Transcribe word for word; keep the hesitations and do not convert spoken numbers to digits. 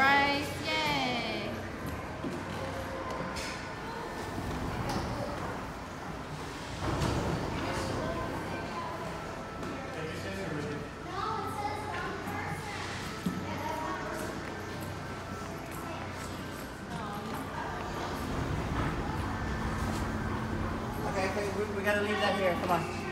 Bryce. Yay. Okay, okay, we, we gotta leave that here. Come on.